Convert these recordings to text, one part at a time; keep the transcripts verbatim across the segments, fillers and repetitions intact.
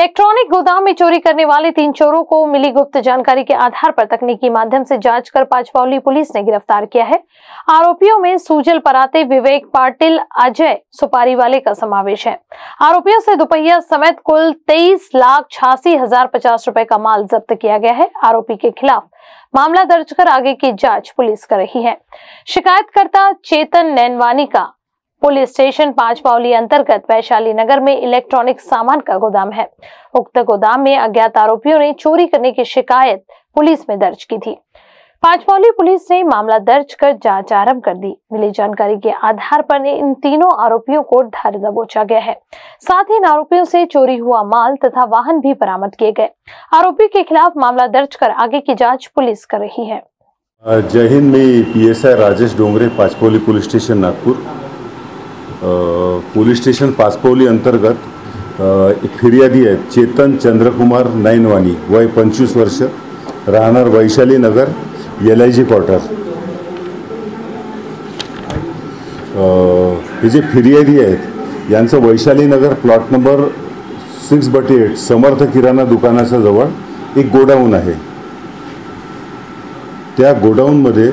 Electronic गोदाम में चोरी करने वाले तीन चोरों को मिली गुप्त जानकारी के आधार पर तकनीकी माध्यम से जांच कर पांचपावली पुलिस ने गिरफ्तार किया है। आरोपियों में सुजल पराते, विवेक पाटिल, अजय सुपारी वाले का समावेश है। आरोपियों से दुपहिया समेत कुल तेईस लाख छियासी हजार पचास रुपए का माल जब्त किया गया है। आरोपी के खिलाफ मामला दर्ज कर आगे की जांच पुलिस कर रही है। शिकायतकर्ता चेतन नैनवानी का पुलिस स्टेशन पांचपावली अंतर्गत वैशाली नगर में इलेक्ट्रॉनिक सामान का गोदाम है। उक्त गोदाम में अज्ञात आरोपियों ने चोरी करने की शिकायत पुलिस में दर्ज की थी। पांचपावली पुलिस ने मामला दर्ज कर जांच आरंभ कर दी। मिली जानकारी के आधार पर इन तीनों आरोपियों को धर दबोचा गया है। साथ ही इन आरोपियों से चोरी हुआ माल तथा वाहन भी बरामद किए गए। आरोपी के खिलाफ मामला दर्ज कर आगे की जाँच पुलिस कर रही है। जय हिंद। मैं P S I Rajesh Dongre, Panchpaoli police station Nagpur. Police station Pachpaoli अंतर्गत एक फिर्यादी आहे चेतन चंद्रकुमार नैनवानी, वय पंचवीस वर्ष, राहणार Vaishali Nagar, L I G quarter. हे जे फिर्यादी आहेत यांचं Vaishali Nagar plot number six बटी एट समर्थ किराणा दुकानाच्या जवळ एक गोडाऊन आहे। त्या गोडाऊनमध्ये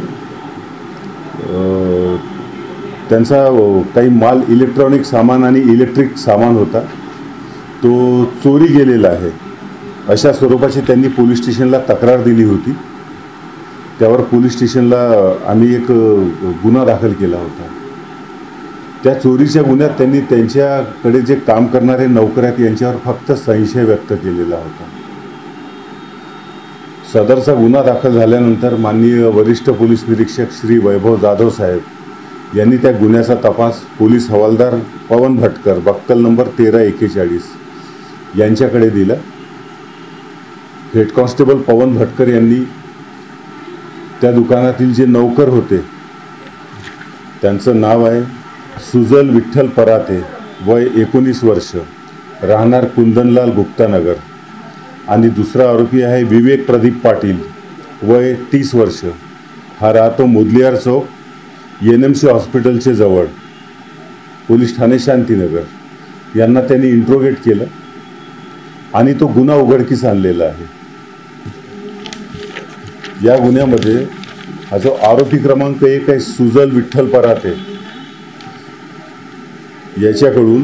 त्यांचा काही माल, इलेक्ट्रॉनिक सामान आणि इलेक्ट्रिक सामान होता, तो चोरी गेलेला आहे अशा स्वरूपाची त्यांनी पोलीस स्टेशनला तक्रार दिली होती। त्यावर पोलीस स्टेशनला आम्ही एक गुन्हा दाखल केला होता। त्या चोरीच्या गुन्ह्यात त्यांनी त्यांच्याकडे जे काम करणारे नौकर आहेत यांच्यावर फक्त संशय व्यक्त केलेला होता। सदरचा गुन्हा दाखल झाल्यानंतर माननीय वरिष्ठ पोलीस निरीक्षक श्री वैभव जाधव साहेब यांनी त्या गुन्ह्याचा तपास पोलीस हवालदार पवन भटकर, बक्कल नंबर तेरा एक्केचाळीस यांच्याकडे दिला। हेड कॉन्स्टेबल पवन भटकर यांनी त्या दुकानातील जे नौकर होते त्यांचं नाव आहे सुजल विठ्ठल पराते, वय एकोणीस वर्ष, राहणार कुंदनलाल गुप्ता नगर, आणि दुसरा आरोपी आहे विवेक प्रदीप पाटील, वय तीस वर्ष, हा राहतो Mudaliar Chowk, N M C हॉस्पिटलचे जवळ, पोलीस ठाणे शांतीनगर। यांना त्यांनी इंट्रोगेट केलं आणि तो गुन्हा उघडकीस आणलेला आहे। या गुन्ह्यामध्ये हा जो आरोपी क्रमांक एक आहे सुजल विठ्ठल पराते, याच्याकडून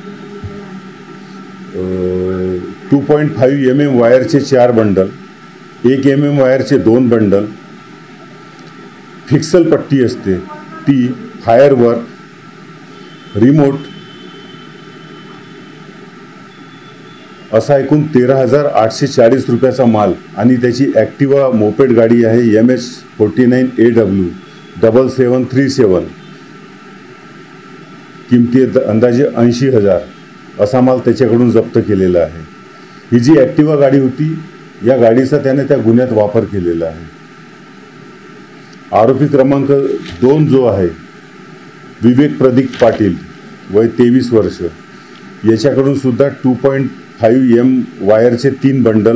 two point five M M वायरचे चार बंडल, एक एम एम वायरचे दोन बंडल, फिक्सल पट्टी असते ती, फायरवर्क, रिमोट, असा एकूण तेरा हजार आठशे चाळीस रुपयाचा माल आणि त्याची ॲक्टिवा मोपेड गाडी आहे M H forty nine A W double seven three seven, किमती अंदाजे ऐंशी हजार असा माल त्याच्याकडून जप्त केलेला आहे। ही जी ॲक्टिवा गाडी होती या गाडीचा त्याने त्या गुन्ह्यात वापर केलेला आहे। आरोपी क्रमांक दोन जो आहे विवेक प्रदीप पाटील, वय तेवीस वर्ष, याच्याकडून सुद्धा टू पॉईंट फाईव्ह एम वायरचे तीन बंडल,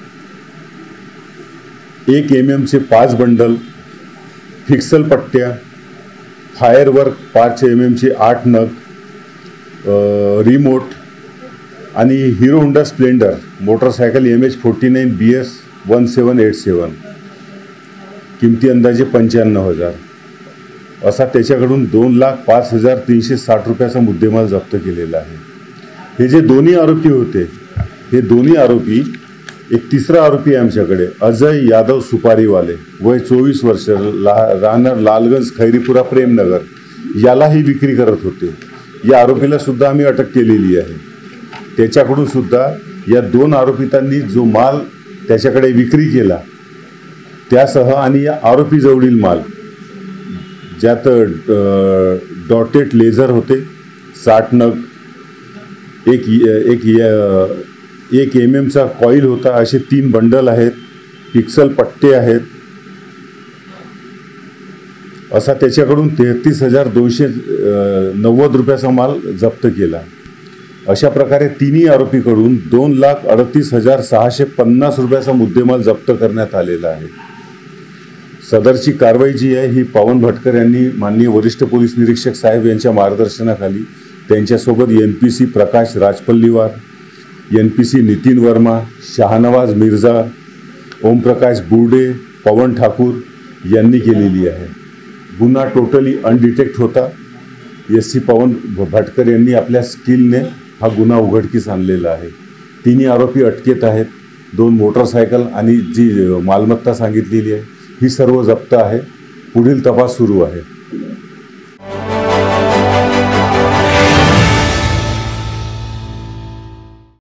एक एम एमचे पाच बंडल, फिक्सल पट्ट्या, फायरवर्क पाच एम एमचे आठ नग, रिमोट आणि Hero Honda Splendor motorcycle M H forty nine B S one seven eight seven, किमती अंदाजे पंच्याण्णव हजार, असा त्याच्याकडून दोन लाख पाच हजार तीनशे साठ रुपयाचा मुद्देमाल जप्त केलेला आहे। हे जे दोन्ही आरोपी होते, हे दोन्ही आरोपी, एक तिसरा आरोपी आहे आमच्याकडे अजय यादव सुपारीवाले, वय चोवीस वर्ष, ला राहणार लालगंज खैरीपुरा प्रेमनगर, यालाही विक्री करत होते। या आरोपीला सुद्धा आम्ही अटक केलेली आहे। त्याच्याकडून सुद्धा या दोन आरोपितांनी जो माल त्याच्याकडे विक्री केला त्यासह आणि या आरोपी जवळील माल, ज्यात डॉटेड लेझर होते साठ नग, एक एक एक एम एमचा कॉईल होता, असे तीन बंडल आहेत, पिक्सल पट्टे आहेत, असा त्याच्याकडून तेहतीस हजार दोनशे नव्वद रुपयाचा माल जप्त केला। अशा प्रकारे तिन्ही आरोपीकडून दोन लाख अडतीस हजार सहाशे पन्नास रुपयाचा मुद्देमाल जप्त करण्यात आलेला आहे। सदरची कारवाई जी आहे ही पवन भटकर यांनी माननीय वरिष्ठ पोलीस निरीक्षक साहेब यांच्या मार्गदर्शनाखाली त्यांच्यासोबत N P C Prakash Rajpallivar, N P C Nitin Verma, Shahnawaz Mirza, Omprakash Burde, Pawan Thakur यांनी केलेली आहे. गुन्हा टोटली अनडिटेक्ट होता. एस सी पवन भटकर यांनी आपल्या स्किलने हा गुन्हा उघडकीस आणलेला आहे. तिन्ही आरोपी अटकेत आहेत. दोन मोटरसायकल आणि जी मालमत्ता सांगितलेली आहे ही सर्व जप्त आहे. पुढील तपास सुरू आहे.